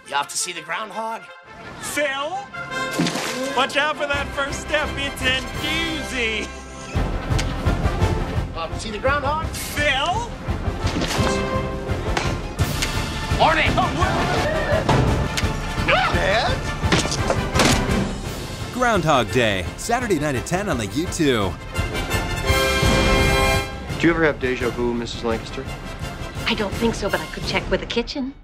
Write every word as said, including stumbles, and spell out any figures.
You off to see the groundhog? Phil? Watch out for that first step. It's a doozy. Off to see the groundhog? Phil? Morning! Dad? Groundhog Day, Saturday night at ten on the U two. Do you ever have deja vu, Missus Lancaster? I don't think so, but I could check with the kitchen.